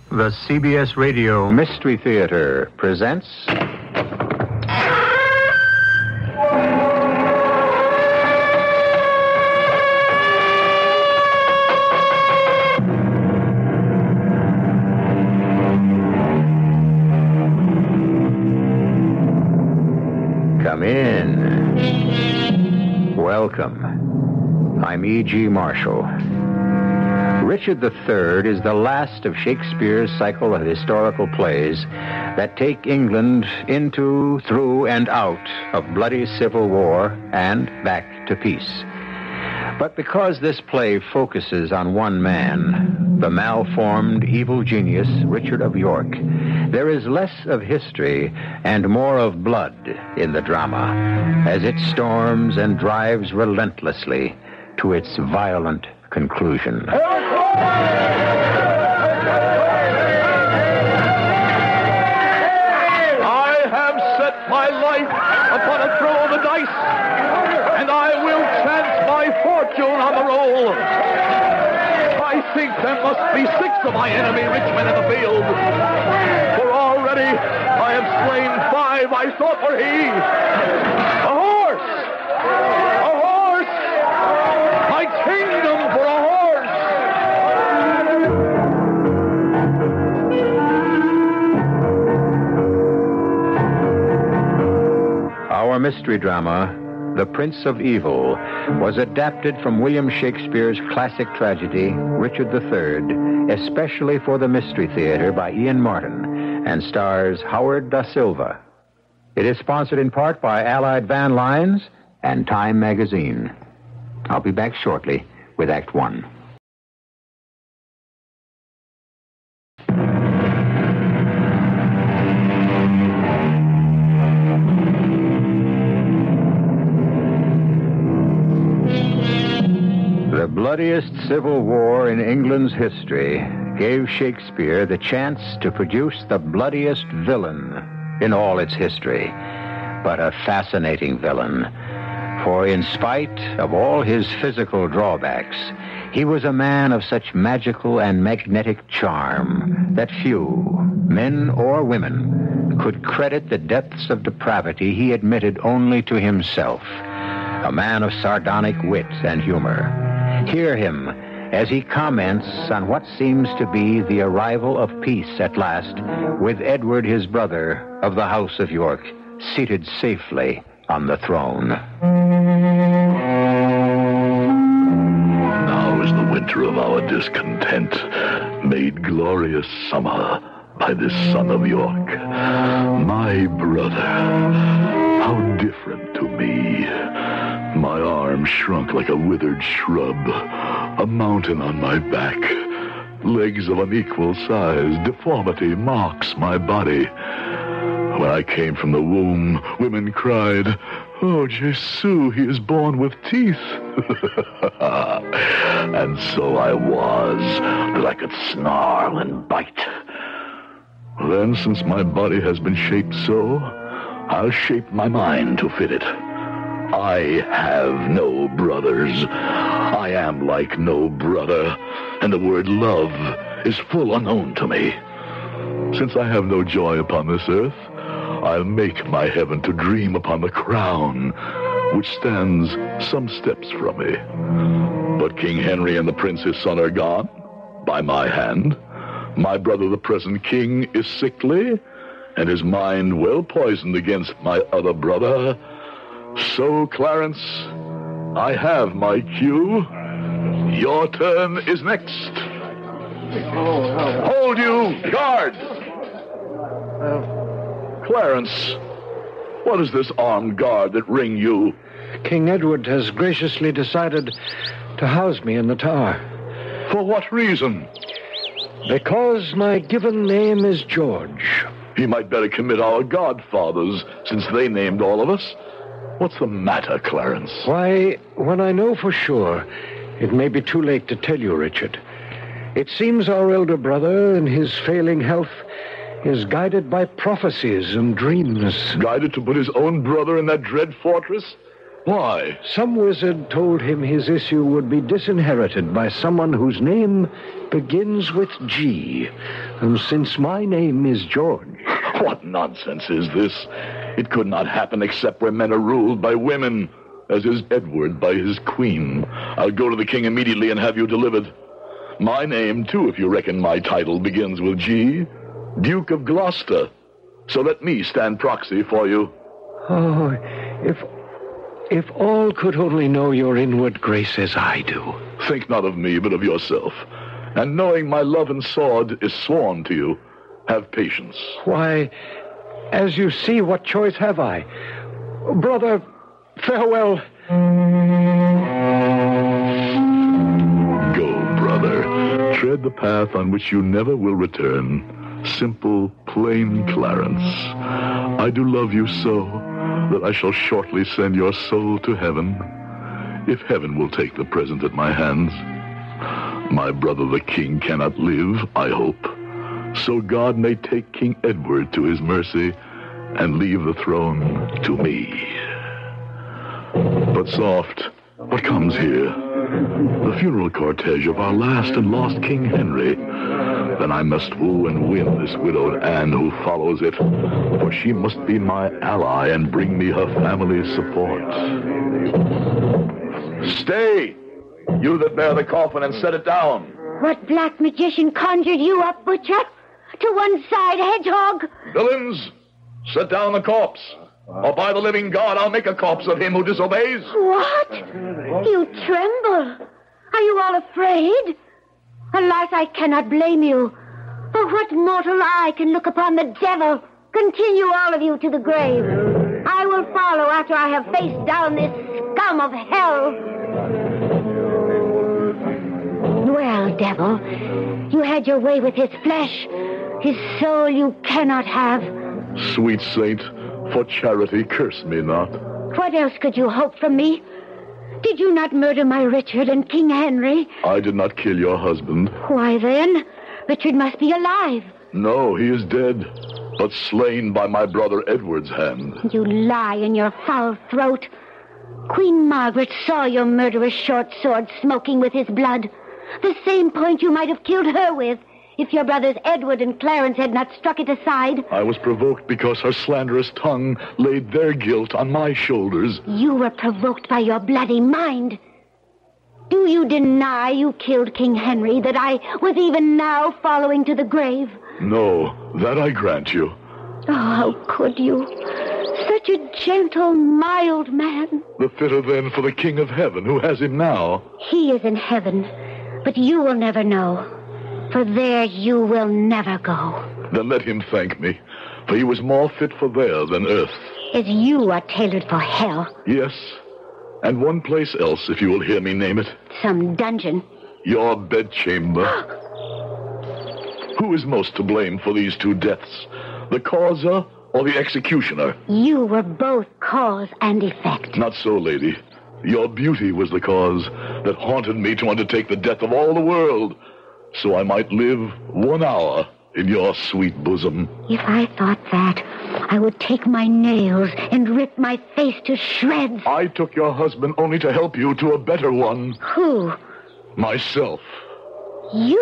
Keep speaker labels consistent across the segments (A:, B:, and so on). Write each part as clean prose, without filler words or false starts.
A: The CBS Radio
B: Mystery Theater presents... Come in. Welcome. I'm E.G. Marshall. Richard III is the last of Shakespeare's cycle of historical plays that take England into, through, and out of bloody civil war and back to peace. But because this play focuses on one man, the malformed evil genius Richard of York, there is less of history and more of blood in the drama as it storms and drives relentlessly to its violent conclusion.
C: I have set my life upon a throw of the dice, and I will chance my fortune on the roll. I think there must be 6 of my enemy rich men in the field, for already I have slain 5 I thought were he. A horse! A horse! My kingdom for a horse!
B: Our mystery drama, The Prince of Evil, was adapted from William Shakespeare's classic tragedy, Richard III, especially for the Mystery Theater by Ian Martin, and stars Howard Da Silva. It is sponsored in part by Allied Van Lines and Time Magazine. I'll be back shortly with Act One. The bloodiest civil war in England's history gave Shakespeare the chance to produce the bloodiest villain in all its history, but a fascinating villain. For in spite of all his physical drawbacks, he was a man of such magical and magnetic charm that few, men or women, could credit the depths of depravity he admitted only to himself. A man of sardonic wit and humor. Hear him as he comments on what seems to be the arrival of peace at last, with Edward, his brother, of the House of York, seated safely on the throne.
C: Now is the winter of our discontent made glorious summer by this son of York. My brother, how different to me. My arm shrunk like a withered shrub, a mountain on my back. Legs of unequal size, deformity marks my body. When I came from the womb, women cried, "Oh, Jesu, he is born with teeth." And so I was, that I could snarl and bite. Then, since my body has been shaped so, I'll shape my mind to fit it. I have no brothers. I am like no brother, and the word love is full unknown to me. Since I have no joy upon this earth, I'll make my heaven to dream upon the crown, which stands some steps from me. But King Henry and the prince his son are gone, by my hand. My brother the present king is sickly, and his mind well poisoned against my other brother. So, Clarence, I have my cue. Your turn is next. Hold you, guard! Clarence, what is this armed guard that ring you?
D: King Edward has graciously decided to house me in the tower.
C: For what reason?
D: Because my given name is George.
C: He might better commit our godfathers, since they named all of us. What's the matter, Clarence?
D: Why, when I know for sure, it may be too late to tell you, Richard. It seems our elder brother, in his failing health, is guided by prophecies and dreams.
C: Guided to put his own brother in that dread fortress? Why?
D: Some wizard told him his issue would be disinherited by someone whose name begins with G. And since my name is George...
C: What nonsense is this? It could not happen except where men are ruled by women, as is Edward by his queen. I'll go to the king immediately and have you delivered. My name, too, if you reckon my title, begins with G. Duke of Gloucester. So let me stand proxy for you.
D: Oh, if all could only know your inward grace as I do.
C: Think not of me, but of yourself. And knowing my love and sword is sworn to you, have patience.
D: Why, as you see, what choice have I? Brother, farewell.
C: Go, brother. Tread the path on which you never will return. Simple, plain Clarence. I do love you so that I shall shortly send your soul to heaven, if heaven will take the present at my hands. My brother the king cannot live, I hope. So God may take King Edward to his mercy and leave the throne to me. But soft, what comes here? The funeral cortege of our last and lost King Henry. Then I must woo and win this widowed Anne who follows it, for she must be my ally and bring me her family's support. Stay, you that bear the coffin, and set it down.
E: What black magician conjured you up, Butcher? To one side, Hedgehog.
C: Villains, set down the corpse, or by the living God, I'll make a corpse of him who disobeys.
E: What? You tremble. Are you all afraid? Alas, I cannot blame you. For what mortal eye can look upon the devil? Continue all of you to the grave. I will follow after I have faced down this scum of hell. Well, devil, you had your way with his flesh. His soul you cannot have.
C: Sweet saint, for charity curse me not.
E: What else could you hope from me? Did you not murder my Richard and King Henry?
C: I did not kill your husband.
E: Why then, Richard must be alive.
C: No, he is dead, but slain by my brother Edward's hand.
E: You lie in your foul throat. Queen Margaret saw your murderous short sword smoking with his blood. The same point you might have killed her with, if your brothers Edward and Clarence had not struck it aside.
C: I was provoked because her slanderous tongue laid their guilt on my shoulders.
E: You were provoked by your bloody mind. Do you deny you killed King Henry, that I was even now following to the grave?
C: No, that I grant you.
E: Oh, how could you? Such a gentle, mild man.
C: The fitter then for the King of Heaven, who has him now.
E: He is in heaven, but you will never know. For there you will never go.
C: Then let him thank me, for he was more fit for there than earth.
E: As you are tailored for hell.
C: Yes, and one place else, if you will hear me name it.
E: Some dungeon.
C: Your bedchamber. Who is most to blame for these two deaths? The causer or the executioner?
E: You were both cause and effect.
C: Not so, lady. Your beauty was the cause that haunted me to undertake the death of all the world, so I might live 1 hour in your sweet bosom.
E: If I thought that, I would take my nails and rip my face to shreds.
C: I took your husband only to help you to a better one.
E: Who?
C: Myself.
E: You?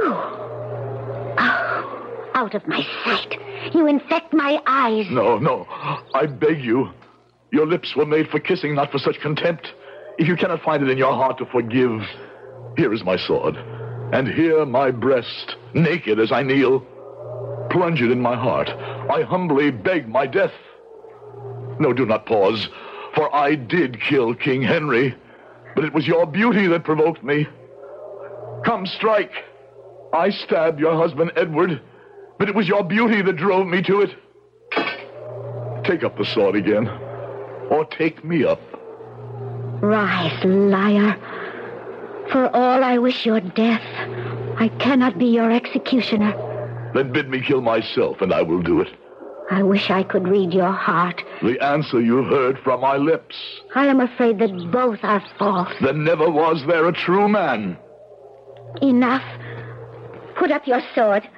E: Oh, out of my sight. You infect my eyes.
C: No. I beg you. Your lips were made for kissing, not for such contempt. If you cannot find it in your heart to forgive, here is my sword. And here my breast, naked as I kneel. Plunge it in my heart. I humbly beg my death. No, do not pause, for I did kill King Henry, but it was your beauty that provoked me. Come, strike. I stabbed your husband Edward, but it was your beauty that drove me to it. Take up the sword again, or take me up.
E: Rise, liar. For all I wish your death, I cannot be your executioner.
C: Then bid me kill myself, and I will do it.
E: I wish I could read your heart.
C: The answer you heard from my lips.
E: I am afraid that both are false.
C: Then never was there a true man.
E: Enough. Put up your sword.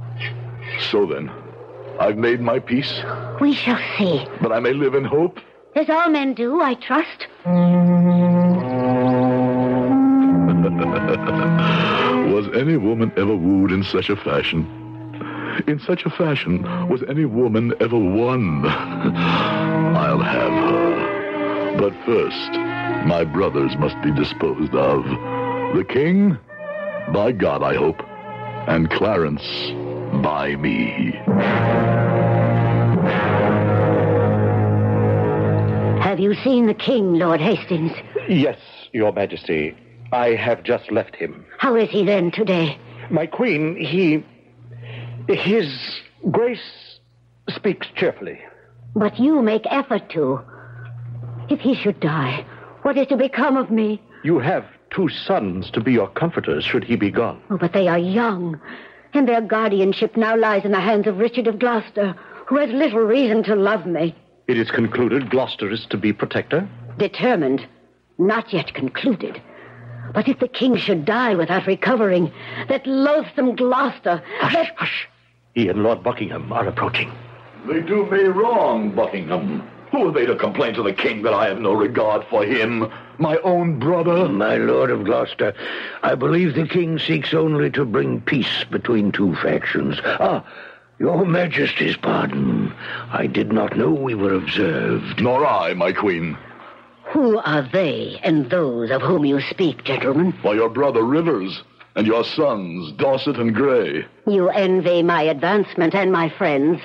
C: So then, I've made my peace.
E: We shall see.
C: But I may live in hope.
E: as all men do, I trust.
C: Was any woman ever wooed in such a fashion? In such a fashion, was any woman ever won? I'll have her. But first, my brothers must be disposed of. The king, by God, I hope, and Clarence, by me.
E: Have you seen the king, Lord Hastings?
D: Yes, Your Majesty. I have just left him.
E: How is he then today?
D: My queen, His Grace speaks cheerfully.
E: But you make effort to. If he should die, what is to become of me?
D: You have 2 sons to be your comforters should he be gone.
E: Oh, but they are young, and their guardianship now lies in the hands of Richard of Gloucester, who has little reason to love me.
D: It is concluded Gloucester is to be protector?
E: Determined. Not yet concluded. But if the king should die without recovering, that loathsome Gloucester...
D: Hush. He and Lord Buckingham are approaching.
C: They do me wrong, Buckingham. Who are they to complain to the king that I have no regard for him? My own brother?
F: My lord of Gloucester, I believe the king seeks only to bring peace between 2 factions. Your Majesty's pardon. I did not know we were observed.
C: Nor I, my queen.
E: Who are they and those of whom you speak, gentlemen?
C: Why, your brother Rivers and your sons, Dorset and Grey.
E: You envy my advancement and my friends.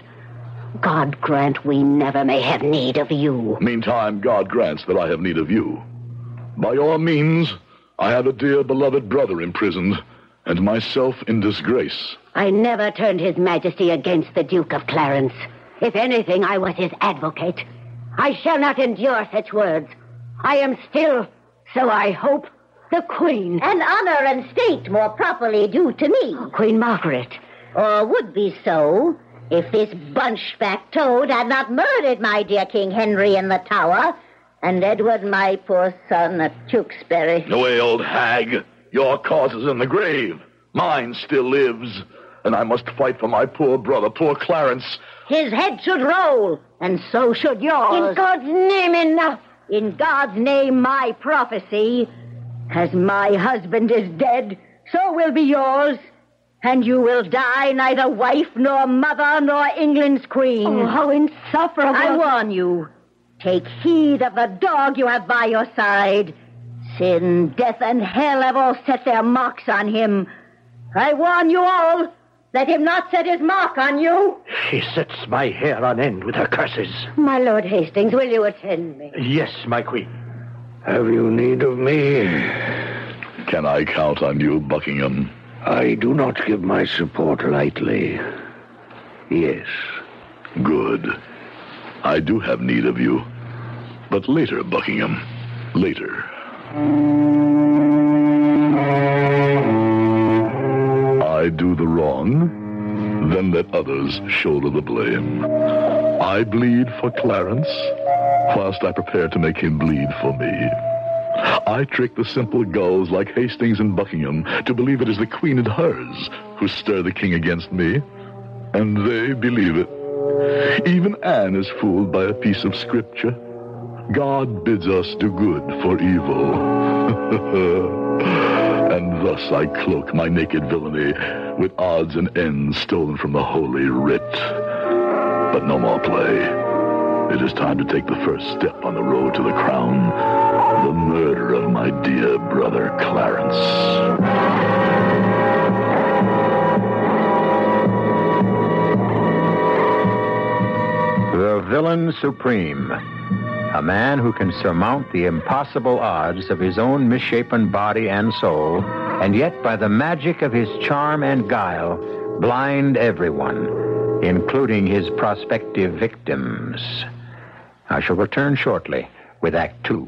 E: God grant we never may have need of you.
C: Meantime, God grants that I have need of you. By your means, I have a dear beloved brother imprisoned, and myself in disgrace.
E: I never turned his majesty against the Duke of Clarence. If anything, I was his advocate. I shall not endure such words. I am still, so I hope, the Queen.
G: And honor and state more properly due to me.
E: Queen Margaret.
G: Or would be so, if this bunchback toad had not murdered my dear King Henry in the Tower, and Edward, my poor son, at Tewkesbury.
C: Away, old hag. Your cause is in the grave. Mine still lives, and I must fight for my poor brother, poor Clarence.
G: His head should roll, and so should yours.
E: In God's name, enough.
G: In God's name, my prophecy. As my husband is dead, so will be yours. And you will die neither wife nor mother nor England's queen.
E: Oh, how insufferable.
G: I warn you. Take heed of the dog you have by your side. Sin, death, and hell have all set their marks on him. I warn you all, let him not set his mark on you.
D: She sets my hair on end with her curses.
E: My Lord Hastings, will you attend me?
D: Yes, my queen.
F: Have you need of me?
C: Can I count on you, Buckingham?
F: I do not give my support lightly. Yes.
C: Good. I do have need of you. But later, Buckingham. Later. I do the wrong, then let others shoulder the blame. I bleed for Clarence, whilst I prepare to make him bleed for me. I trick the simple gulls like Hastings and Buckingham to believe it is the queen and hers who stir the king against me, and they believe it. Even Anne is fooled by a piece of scripture. God bids us do good for evil. And thus I cloak my naked villainy with odds and ends stolen from the holy writ. But no more play. It is time to take the first step on the road to the crown. The murder of my dear brother Clarence.
B: The villain supreme. A man who can surmount the impossible odds of his own misshapen body and soul, and yet by the magic of his charm and guile, blind everyone, including his prospective victims. I shall return shortly with Act 2.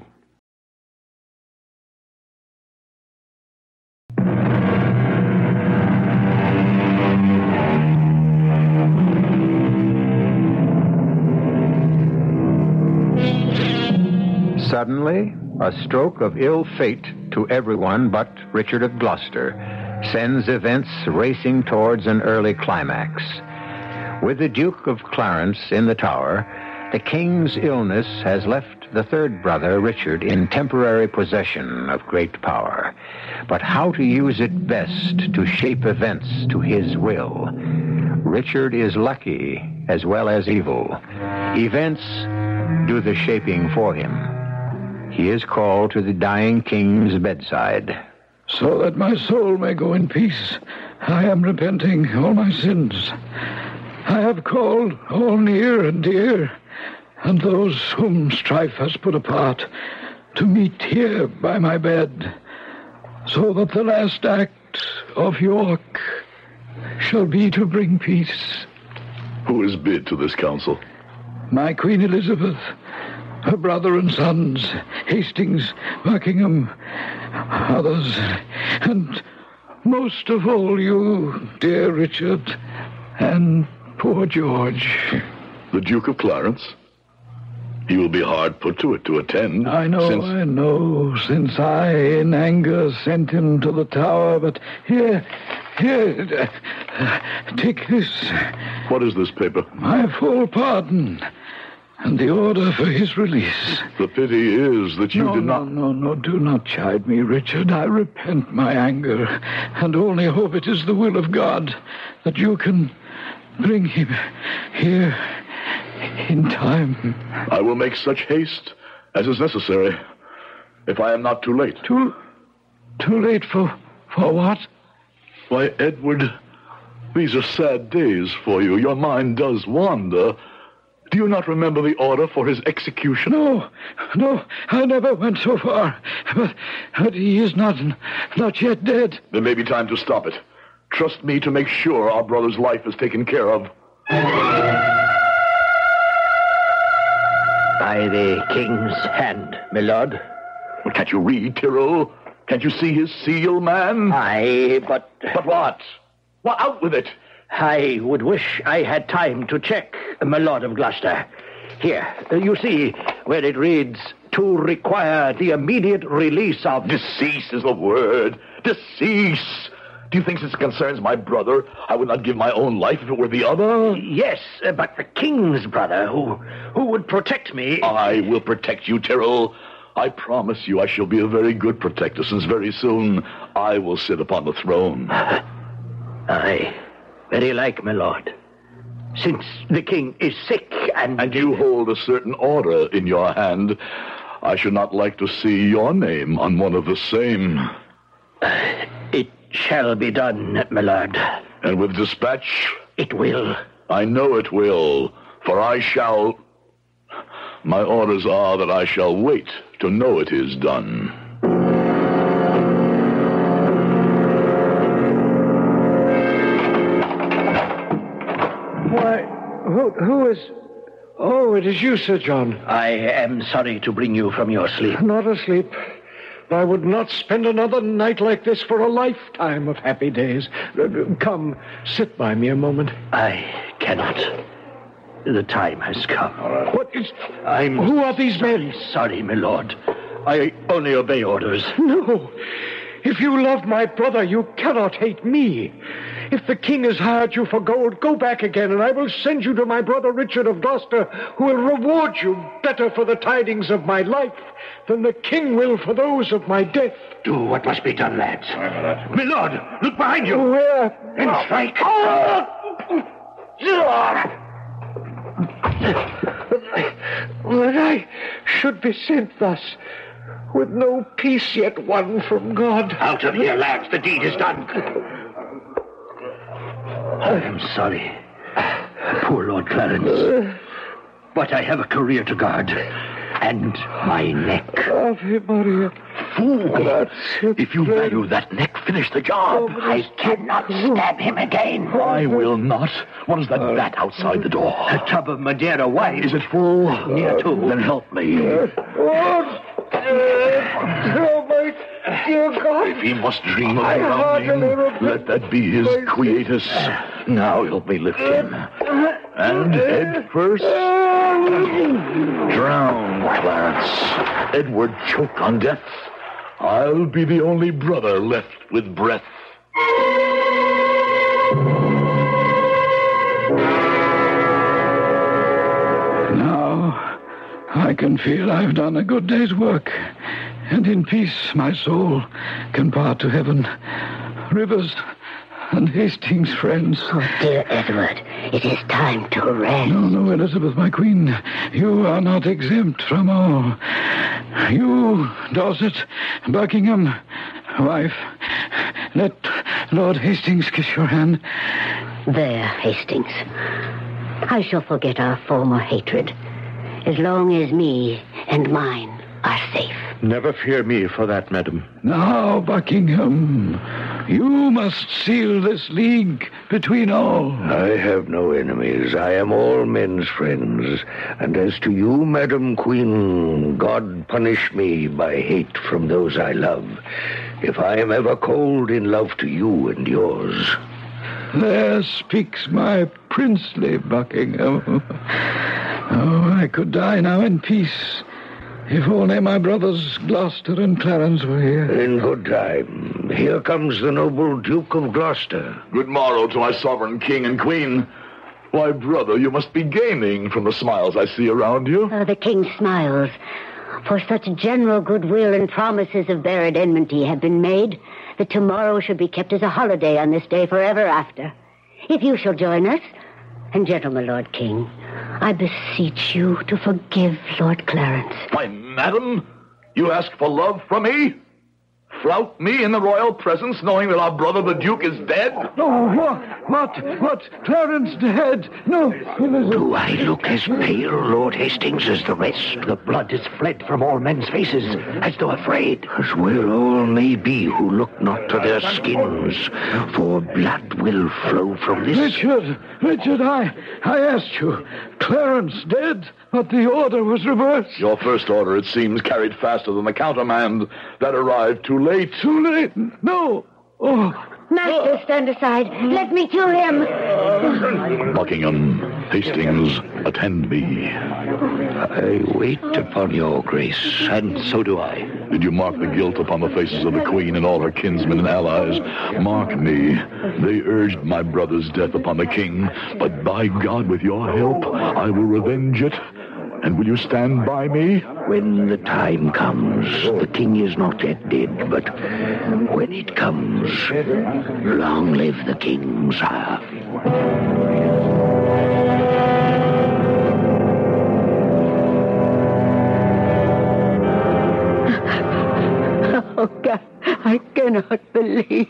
B: Suddenly, a stroke of ill fate to everyone but Richard of Gloucester sends events racing towards an early climax. With the Duke of Clarence in the Tower, The king's illness has left the third brother, Richard, in temporary possession of great power. But how to use it best to shape events to his will? Richard is lucky as well as evil. Events do the shaping for him. He is called to the dying king's bedside.
H: So that my soul may go in peace, I am repenting all my sins. I have called all near and dear, and those whom strife has put apart, to meet here by my bed, so that the last act of York shall be to bring peace.
C: Who is bid to this council?
H: My Queen Elizabeth, her brother and sons, Hastings, Buckingham, others, and most of all you, dear Richard, and poor George.
C: The Duke of Clarence? He will be hard put to it to attend.
H: I know, since I, in anger, sent him to the Tower, but here, take this.
C: What is this paper?
H: My full pardon, and the order for his release.
C: The pity is that you did not...
H: No, do not chide me, Richard. I repent my anger, and only hope it is the will of God that you can bring him here in time.
C: I will make such haste as is necessary, if I am not too late.
H: Too late for what?
C: Why, Edward, these are sad days for you. Your mind does wander. Do you not remember the order for his execution?
H: No, I never went so far. But he is not yet dead.
C: There may be time to stop it. Trust me to make sure our brother's life is taken care of.
F: By the king's hand, my lord.
C: Well, can't you read, Tyrrell? Can't you see his seal, man?
F: Aye, but...
C: But what? Well, out with it.
F: I would wish I had time to check, my lord of Gloucester. Here, you see where it reads, to require the immediate release of...
C: Decease is the word. Decease. Do you think since it concerns my brother, I would not give my own life if it were the other?
F: Yes, but the king's brother, who would protect me...
C: I will protect you, Tyrrell. I promise you I shall be a very good protector, since very soon I will sit upon the throne.
F: Aye, very like, my lord. Since the king is sick and...
C: And you hold a certain order in your hand, I should not like to see your name on one of the same.
F: It shall be done, my lord.
C: And with dispatch?
F: It will.
C: I know it will, for I shall... My orders are that I shall wait to know it is done.
D: Why, who is... Oh, it is you, Sir John.
F: I am sorry to bring you from your sleep.
D: Not asleep. I would not spend another night like this for a lifetime of happy days. Come, sit by me a moment.
F: I cannot. The time has come.
D: What is... Who are these men?
F: Sorry, my lord. I only obey orders.
D: No. If you love my brother, you cannot hate me. If the king has hired you for gold, go back again, and I will send you to my brother Richard of Gloucester, who will reward you better for the tidings of my life than the king will for those of my death.
F: Do what must be done, lads. My lord, look behind you.
D: Where?
F: And strike.
D: That I should be sent thus, with no peace yet won from God.
F: Out of here, lads. The deed is done. I am sorry, poor Lord Clarence. But I have a career to guard. And my neck.
D: Ave Maria.
C: Fool! If you value that neck, finish the job.
F: I cannot stab him again.
C: I will not. What is that vat outside the door?
F: A tub of Madeira wine.
C: Is it full?
F: Near to.
C: Then help me.
D: Oh, my dear God.
C: If he must dream of drowning, let that be his quietus. Now help me lift him. And head first. Drown, Clarence. Edward choke on death. I'll be the only brother left with breath.
H: Now, can feel I've done a good day's work, and in peace my soul can part to heaven. Rivers and Hastings, friends.
G: Oh, dear Edward, it is time to rest.
H: No, Elizabeth, my queen. You are not exempt from all. You, Dorset, Buckingham, wife, let Lord Hastings kiss your hand.
G: There, Hastings. I shall forget our former hatred as long as me and mine are safe.
D: Never fear me for that, madam.
H: Now, Buckingham, you must seal this league between all.
F: I have no enemies. I am all men's friends. And as to you, Madam Queen, God punish me by hate from those I love, if I am ever cold in love to you and yours.
H: There speaks my princely Buckingham. Oh, I could die now in peace, if only my brothers Gloucester and Clarence were here.
F: In good time. Here comes the noble Duke of Gloucester.
C: Good morrow to my sovereign king and queen. Why, brother, you must be gaining from the smiles I see around you.
G: The king smiles, for such general goodwill and promises of buried enmity have been made that tomorrow should be kept as a holiday on this day forever after. If you shall join us, and gentlemen, Lord King, I beseech you to forgive Lord Clarence.
C: Why, madam, you ask for love from me? Flout me in the royal presence, knowing that our brother the Duke is dead?
H: Oh, what? Clarence dead? No, Elizabeth.
F: Do I look as pale, Lord Hastings, as the rest?
D: The blood has fled from all men's faces, as though afraid.
F: As well all may be who look not to their skins, for blood will flow from this.
H: Richard, I asked you. Clarence dead, but the order was reversed.
C: Your first order, it seems, carried faster than the countermand. That arrived too late.
H: Too late? No. Oh.
E: Master, stand aside. Let me kill him.
C: Buckingham, Hastings, attend me.
F: I wait upon your grace.
D: And so do I.
C: Did you mark the guilt upon the faces of the Queen and all her kinsmen and allies? Mark me. They urged my brother's death upon the King, but by God, with your help, I will revenge it. And will you stand by me?
F: When the time comes, the king is not yet dead, but when it comes, long live the king, sire.
G: Oh, God, I cannot believe.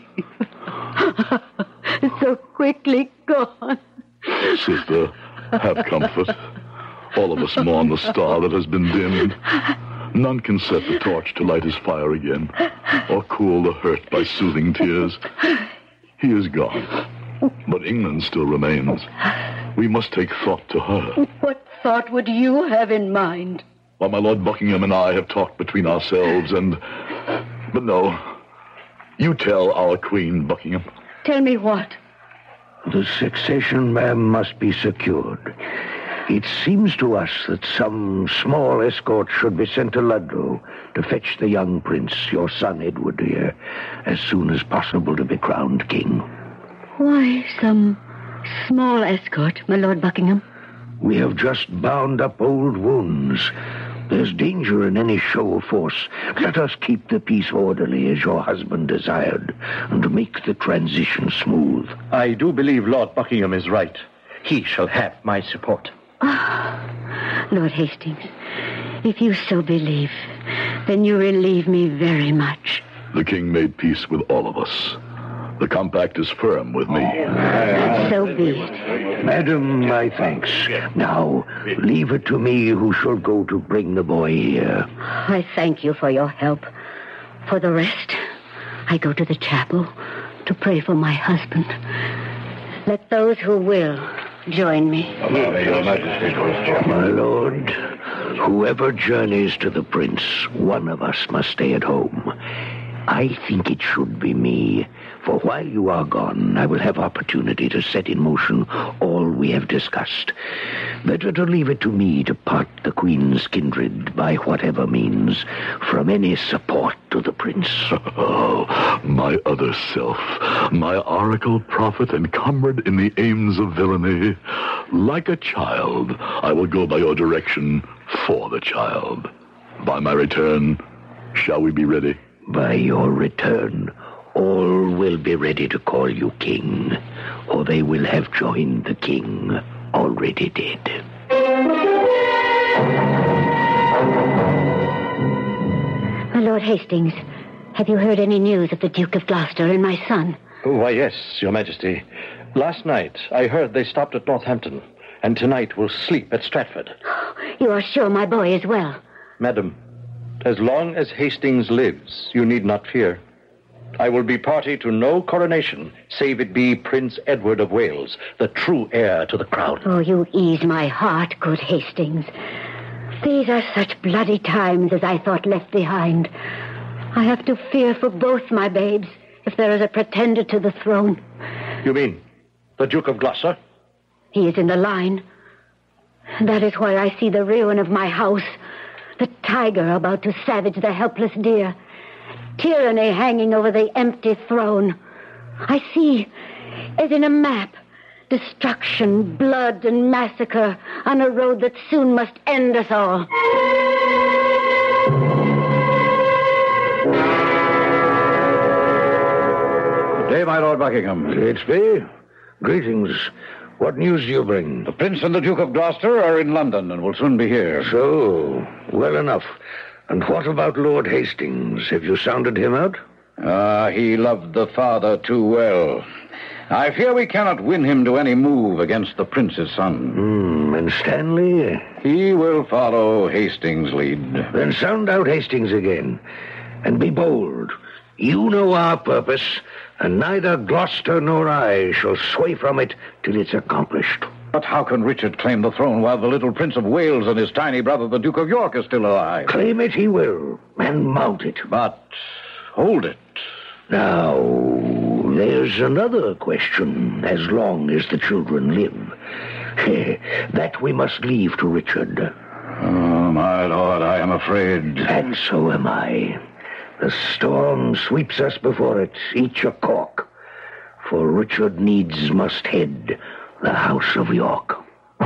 G: So quickly gone.
C: Sister, have comfort. All of us mourn the star that has been dimmed. None can set the torch to light his fire again, or cool the hurt by soothing tears. He is gone, but England still remains. We must take thought to her.
G: What thought would you have in mind?
C: While my Lord Buckingham and I have talked between ourselves and... But no, you tell our Queen, Buckingham.
G: Tell me what?
F: The succession, ma'am, must be secured. It seems to us that some small escort should be sent to Ludlow to fetch the young prince, your son Edward here, as soon as possible to be crowned king.
G: Why some small escort, my Lord Buckingham?
F: We have just bound up old wounds. There's danger in any show of force. Let us keep the peace orderly as your husband desired, and make the transition smooth.
D: I do believe Lord Buckingham is right. He shall have my support.
G: Lord Hastings, if you so believe, then you relieve me very much.
C: The king made peace with all of us. The compact is firm with me.
G: So be it.
F: Madam, my thanks. Now, leave it to me who shall go to bring the boy here.
G: I thank you for your help. For the rest, I go to the chapel to pray for my husband. Let those who will join me.
F: My lord, whoever journeys to the prince, one of us must stay at home. I think it should be me, for while you are gone, I will have opportunity to set in motion all we have discussed. Better to leave it to me to part the Queen's kindred by whatever means from any support to the prince.
C: Oh, my other self, my oracle, prophet, and comrade in the aims of villainy. Like a child, I will go by your direction, for the child. By my return, shall we be ready?
F: By your return, all will be ready to call you king, or they will have joined the king already dead.
E: My Lord Hastings, have you heard any news of the Duke of Gloucester and my son?
I: Why, yes, Your Majesty. Last night, I heard they stopped at Northampton, and tonight will sleep at Stratford.
E: You are sure my boy is well?
I: Madam, as long as Hastings lives, you need not fear. I will be party to no coronation, save it be Prince Edward of Wales, the true heir to the crown.
E: Oh, you ease my heart, good Hastings. These are such bloody times as I thought left behind. I have to fear for both my babes if there is a pretender to the throne.
I: You mean the Duke of Gloucester?
E: He is in the line. That is why I see the ruin of my house, the tiger about to savage the helpless deer, tyranny hanging over the empty throne. I see, as in a map, destruction, blood, and massacre on a road that soon must end us all.
H: Good day, my Lord Buckingham.
F: Catesby, greetings. What news do you bring?
H: The Prince and the Duke of Gloucester are in London and will soon be here.
F: So, well enough. And what about Lord Hastings? Have you sounded him out?
H: He loved the father too well. I fear we cannot win him to any move against the prince's son.
F: And Stanley?
H: He will follow Hastings' lead.
F: Then sound out Hastings again. And be bold. You know our purpose, and neither Gloucester nor I shall sway from it till it's accomplished.
H: But how can Richard claim the throne while the little Prince of Wales and his tiny brother, the Duke of York, are still alive?
F: Claim it he will, and mount it.
H: But hold it.
F: Now, there's another question, as long as the children live. That we must leave to Richard.
H: Oh, my lord, I am afraid.
F: And so am I. The storm sweeps us before it, each a cork. For Richard needs must head the House of York.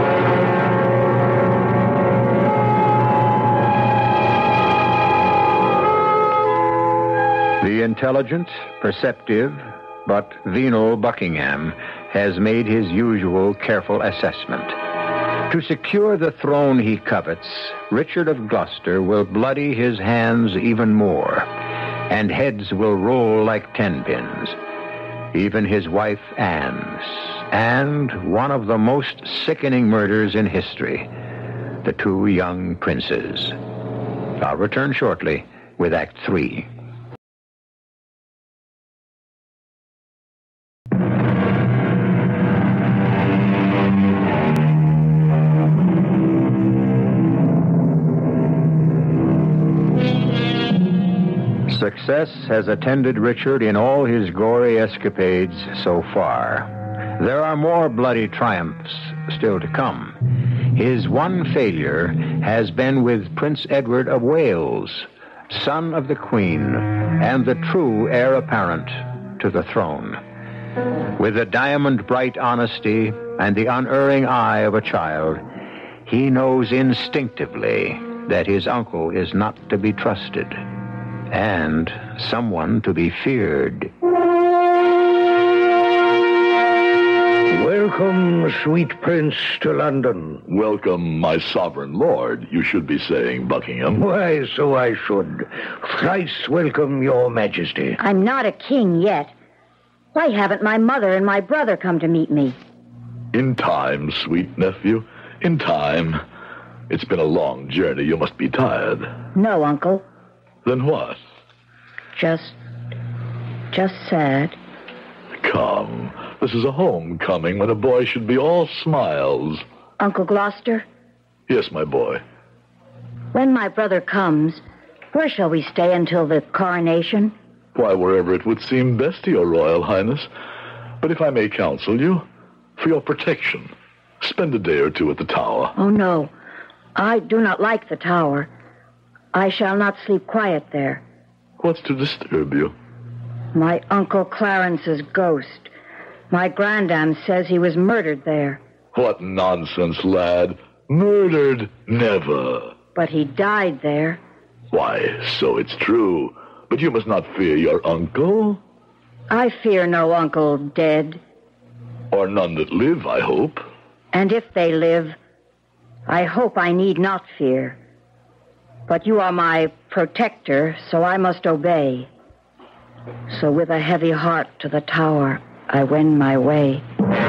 B: The intelligent, perceptive, but venal Buckingham has made his usual careful assessment. To secure the throne he covets, Richard of Gloucester will bloody his hands even more, and heads will roll like tenpins. Even his wife Anne's, and one of the most sickening murders in history, the two young princes. I'll return shortly with Act 3. Success has attended Richard in all his gory escapades so far. There are more bloody triumphs still to come. His one failure has been with Prince Edward of Wales, son of the Queen, and the true heir apparent to the throne. With the diamond-bright honesty and the unerring eye of a child, he knows instinctively that his uncle is not to be trusted, and someone to be feared.
F: Welcome, sweet prince, to London.
C: Welcome, my sovereign lord, you should be saying, Buckingham.
F: Why, so I should. Thrice welcome, your majesty.
G: I'm not a king yet. Why haven't my mother and my brother come to meet me?
C: In time, sweet nephew, in time. It's been a long journey. You must be tired.
G: No, Uncle.
C: Then what?
G: Just sad.
C: Come, this is a homecoming when a boy should be all smiles.
G: Uncle Gloucester?
C: Yes, my boy.
G: When my brother comes, where shall we stay until the coronation?
C: Why, wherever it would seem best to your royal highness. But if I may counsel you, for your protection, spend a day or two at the tower.
G: Oh, no. I do not like the tower. I shall not sleep quiet there.
C: What's to disturb you?
G: My Uncle Clarence's ghost. My grandam says he was murdered there.
C: What nonsense, lad. Murdered? Never.
G: But he died there.
C: Why, so it's true. But you must not fear your uncle.
G: I fear no uncle dead.
C: Or none that live, I hope.
G: And if they live, I hope I need not fear. But you are my protector, so I must obey. So with a heavy heart to the tower, I wend my way.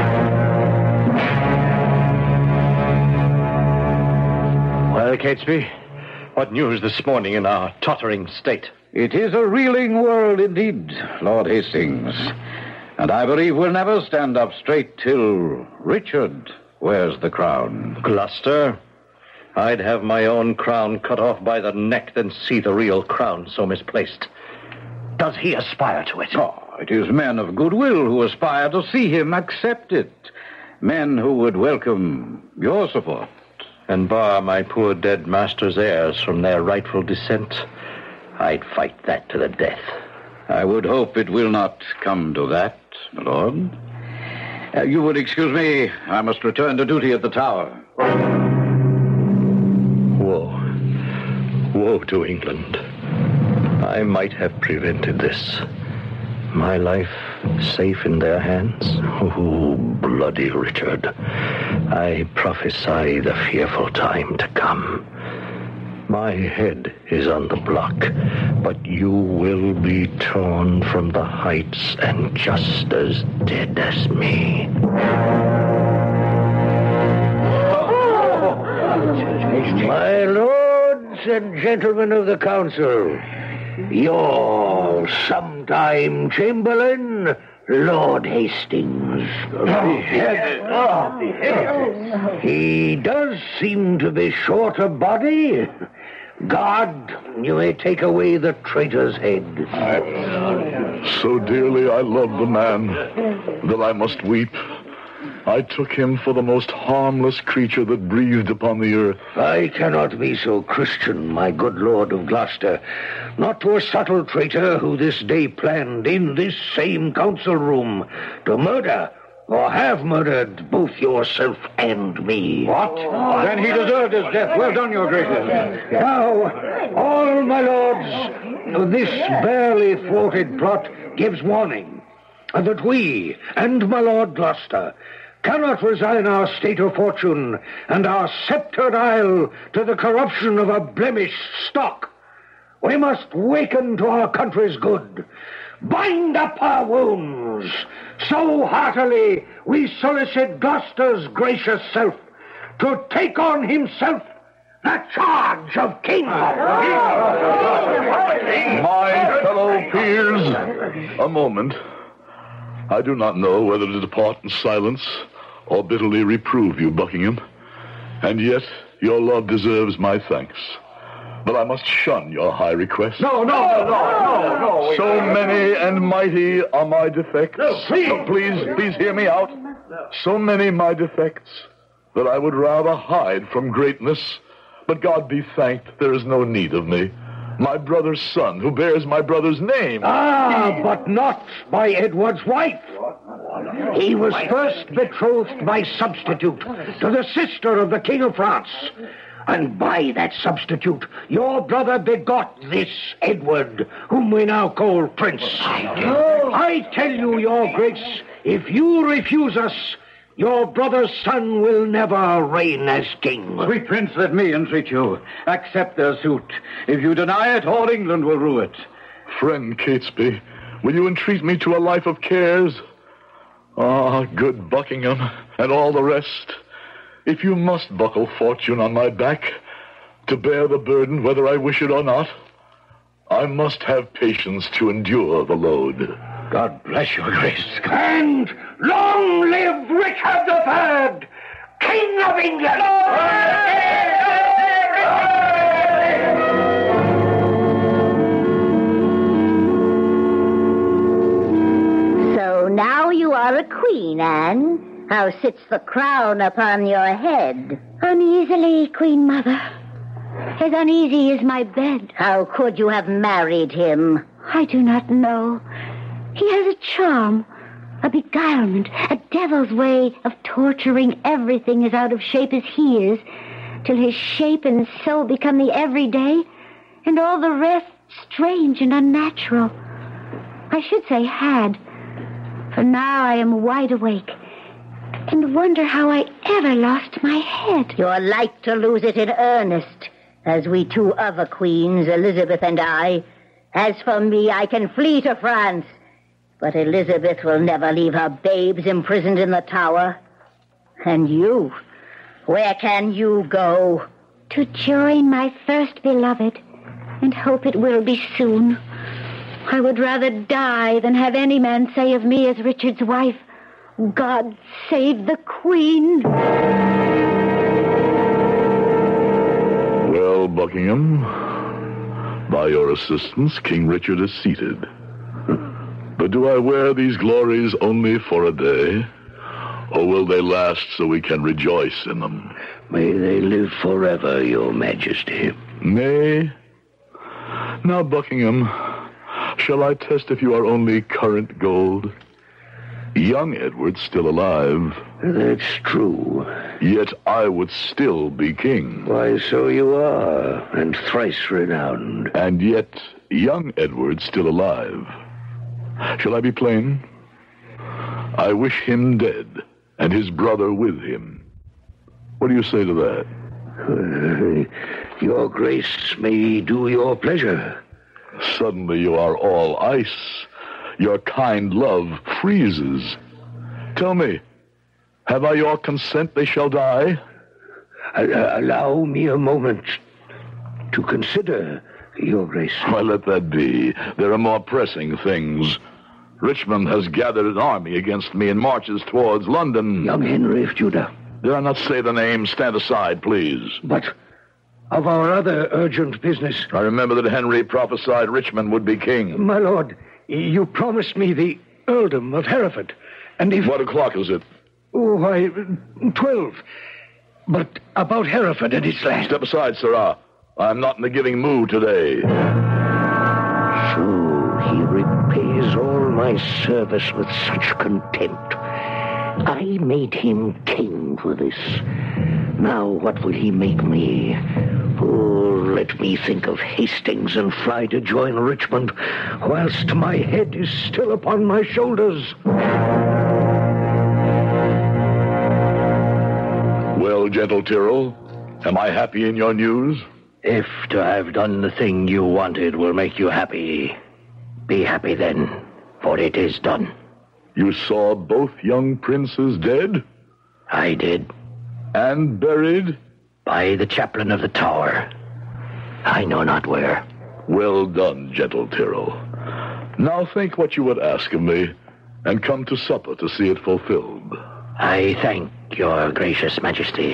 I: Well, Catesby, what news this morning in our tottering state?
H: It is a reeling world indeed, Lord Hastings. And I believe we'll never stand up straight till Richard wears the crown.
I: Gloucester, I'd have my own crown cut off by the neck than see the real crown so misplaced. Does he aspire to it?
H: Oh, it is men of goodwill who aspire to see him accept it. Men who would welcome your support.
I: And bar my poor dead master's heirs from their rightful descent, I'd fight that to the death.
H: I would hope it will not come to that, my lord. You would excuse me. I must return to duty at the tower.
I: Woe to England. I might have prevented this. My life safe in their hands? Oh, bloody Richard. I prophesy the fearful time to come. My head is on the block, but you will be torn from the heights and just as dead as me.
F: My lords and gentlemen of the council, your sometime Chamberlain, Lord Hastings. He does seem to be short of body. God, you may take away the traitor's head.
C: So dearly I love the man that I must weep. I took him for the most harmless creature that breathed upon the earth.
F: I cannot be so Christian, my good lord of Gloucester, not to a subtle traitor who this day planned in this same council room to murder or have murdered both yourself and me.
H: What? Then he deserved his death. Well done, your graces.
F: Now, all my lords, this barely thwarted plot gives warning that we and my lord Gloucester cannot resign our state of fortune and our sceptred isle to the corruption of a blemished stock. We must waken to our country's good, bind up our wounds, so heartily we solicit Gloucester's gracious self to take on himself the charge of king.
C: My fellow peers, a moment. I do not know whether to depart in silence or bitterly reprove you, Buckingham. And yet your love deserves my thanks. But I must shun your high request.
H: No.
C: So many and mighty are my defects. Please hear me out. So many my defects that I would rather hide from greatness. But God be thanked, there is no need of me. My brother's son, who bears my brother's name.
F: But not by Edward's wife. He was first betrothed by substitute to the sister of the King of France. And by that substitute, your brother begot this Edward, whom we now call Prince. I tell you, your grace, if you refuse us, your brother's son will never reign as king.
H: Sweet prince, let me entreat you. Accept their suit. If you deny it, all England will rue it.
C: Friend Catesby, will you entreat me to a life of cares? Good Buckingham, and all the rest. If you must buckle fortune on my back to bear the burden whether I wish it or not, I must have patience to endure the load.
F: God bless your grace. And long live Richard III, King of England!
E: So now you are a queen, Anne. How sits the crown upon your head? Uneasily, Queen Mother. As uneasy as my bed. How could you have married him? I do not know. He has a charm, a beguilement, a devil's way of torturing everything as out of shape as he is. till his shape and soul become the everyday, and all the rest strange and unnatural. I should say had, for now I am wide awake and wonder how I ever lost my head.
G: You're like to lose it in earnest, as we two other queens, Elizabeth and I. As for me, I can flee to France, but Elizabeth will never leave her babes imprisoned in the tower. And you, where can you go?
E: To join my first beloved, and hope it will be soon. I would rather die than have any man say of me as Richard's wife, God save the Queen.
C: Well, Buckingham, by your assistance, King Richard is seated. But do I wear these glories only for a day? Or will they last so we can rejoice in them?
F: May they live forever, your majesty.
C: Nay. Now, Buckingham, shall I test if you are only current gold? Young Edward's still alive.
F: That's true.
C: Yet I would still be king.
F: Why, so you are, and thrice renowned.
C: And yet young Edward's still alive. Shall I be plain? I wish him dead, and his brother with him. What do you say to that?
F: Your grace may do your pleasure.
C: Suddenly you are all ice. Your kind love freezes. Tell me, have I your consent they shall die?
F: Allow me a moment to consider, your grace.
C: Why, let that be. There are more pressing things. Richmond has gathered an army against me and marches towards London.
F: Young Henry of Judah.
C: Did I not say the name? Stand aside, please.
F: But of our other urgent business.
C: I remember that Henry prophesied Richmond would be king.
D: My lord, you promised me the earldom of Hereford. And if...
C: What o'clock is it?
D: Oh, why, 12. But about Hereford and its land.
C: Step aside, sirrah. I'm not in the giving mood today.
F: So he repays all my service with such contempt. I made him king for this. Now what will he make me? Oh, let me think of Hastings and fly to join Richmond, whilst my head is still upon my shoulders.
C: Well, gentle Tyrrell, am I happy in your news?
F: If to have done the thing you wanted will make you happy, be happy then, for it is done.
C: You saw both young princes dead?
F: I did.
C: And buried?
F: By the chaplain of the tower. I know not where.
C: Well done, gentle Tyrrell. Now think what you would ask of me, and come to supper to see it fulfilled.
F: I thank your gracious majesty.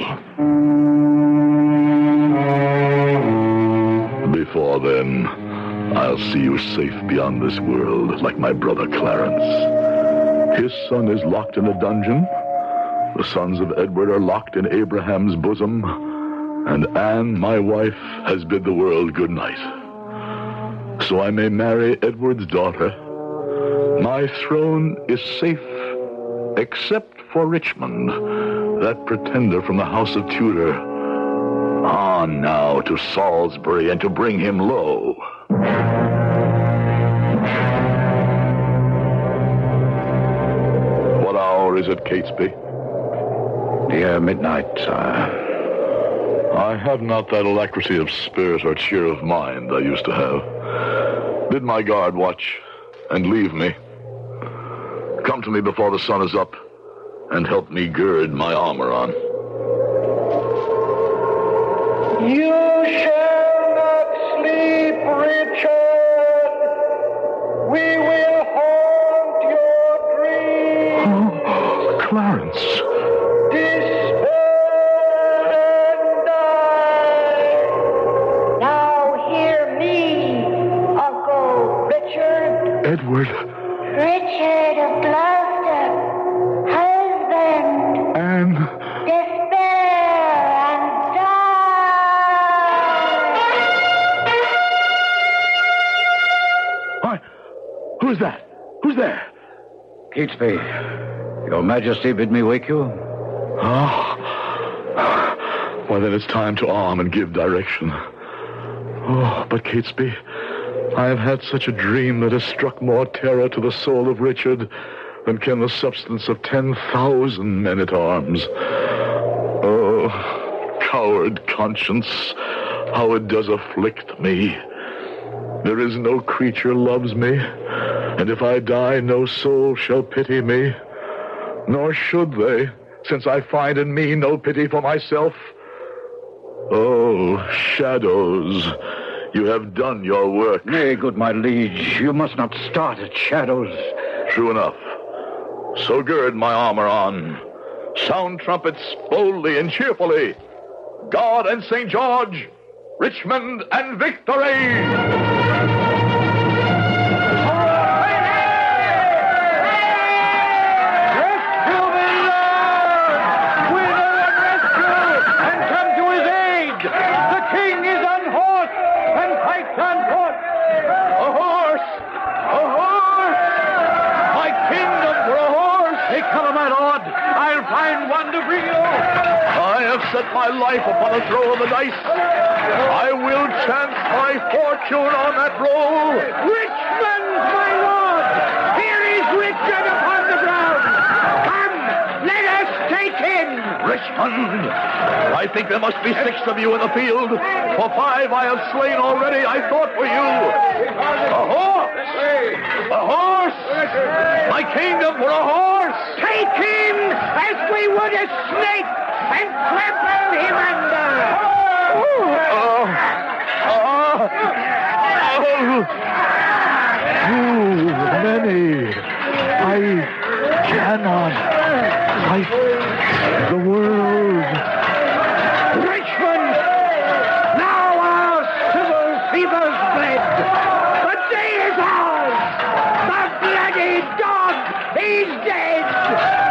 C: Before then, I'll see you safe beyond this world, like my brother Clarence. His son is locked in a dungeon. The sons of Edward are locked in Abraham's bosom. And Anne, my wife, has bid the world good night. So I may marry Edward's daughter. My throne is safe, except for Richmond, that pretender from the house of Tudor. On now to Salisbury and to bring him low. What hour is it, Catesby?
B: Near midnight, sire.
C: I have not that alacrity of spirit or cheer of mind I used to have. Bid my guard watch and leave me. Come to me before the sun is up and help me gird my armor on.
D: You shall not sleep, Richard. We will haunt your dreams.
C: Oh, Clarence.
D: Despair and die.
E: Now hear me, Uncle Richard.
C: Edward.
E: Richard of Gloucester, husband.
C: Anne.
E: Despair and die.
C: Why, who's that? Who's there?
B: Catesby, your majesty bid me wake you?
C: Oh, Why, then it's time to arm and give direction. Oh, but Catesby, I have had such a dream that has struck more terror to the soul of Richard than can the substance of 10,000 men-at-arms. Oh, coward conscience, how it does afflict me. There is no creature loves me, and if I die, no soul shall pity me. Nor should they, since I find in me no pity for myself. Oh, shadows, you have done your work.
H: Nay, good my liege, you must not start at shadows.
C: True enough. So gird my armor on. Sound trumpets boldly and cheerfully. God and St. George, Richmond and victory! Set my life upon a throw of the dice. I will chance my fortune on that roll.
D: Richmond, my lord! Here is Richard upon the ground! Come, let us take him!
C: Richmond, I think there must be 6 of you in the field. For 5 I have slain already. I thought for you. A horse! A horse! My kingdom for a horse!
D: Take him as we would a snake! And trample him under!
C: Too many. I cannot fight the world.
D: Richmond! Now our civil fever's bled. The day is ours! The bloody dog! He's dead!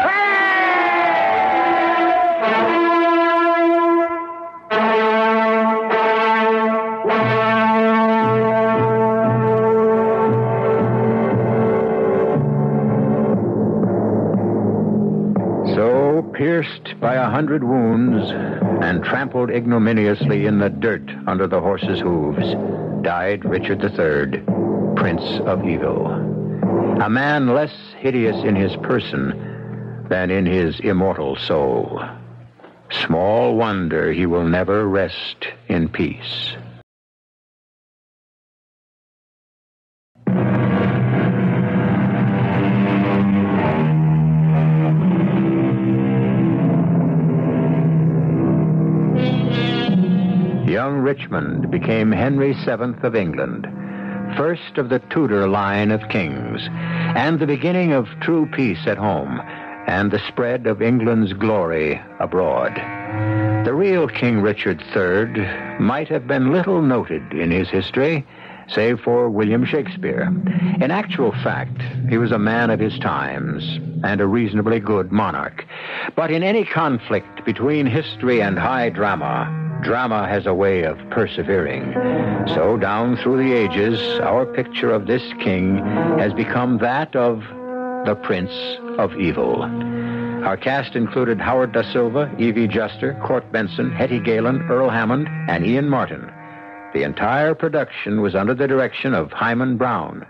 B: Pierced by 100 wounds and trampled ignominiously in the dirt under the horse's hooves, died Richard III, Prince of Evil. A man less hideous in his person than in his immortal soul. Small wonder he will never rest in peace. Young Richmond became Henry VII of England, first of the Tudor line of kings, and the beginning of true peace at home and the spread of England's glory abroad. The real King Richard III might have been little noted in his history, save for William Shakespeare. In actual fact, he was a man of his times and a reasonably good monarch. But in any conflict between history and high drama, drama has a way of persevering. So down through the ages, our picture of this king has become that of the Prince of Evil. Our cast included Howard Da Silva, Evie Juster, Court Benson, Hetty Galen, Earl Hammond, and Ian Martin. The entire production was under the direction of Hyman Brown.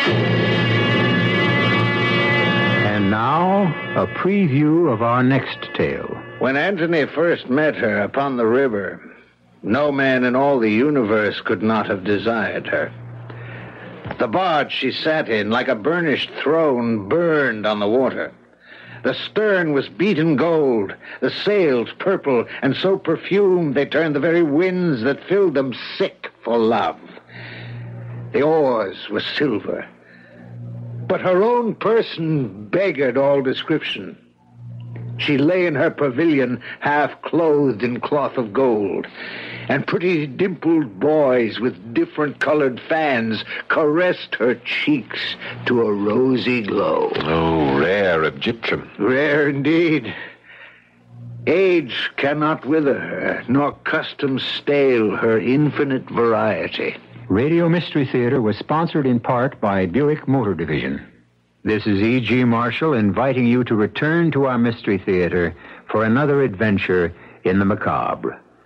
B: And now, a preview of our next tale.
F: When Antony first met her upon the river, no man in all the universe could not have desired her. The barge she sat in, like a burnished throne, burned on the water. The stern was beaten gold, the sails purple, and so perfumed they turned the very winds that filled them sick for love. The oars were silver, but her own person beggared all description. She lay in her pavilion, half clothed in cloth of gold, and pretty dimpled boys with different colored fans caressed her cheeks to a rosy glow.
C: Oh, rare Egyptian.
F: Rare indeed. Age cannot wither her, nor custom stale her infinite variety.
B: Radio Mystery Theater was sponsored in part by Buick Motor Division. This is E.G. Marshall inviting you to return to our Mystery Theater for another adventure in the macabre.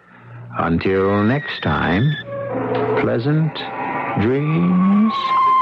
B: Until next time, pleasant dreams.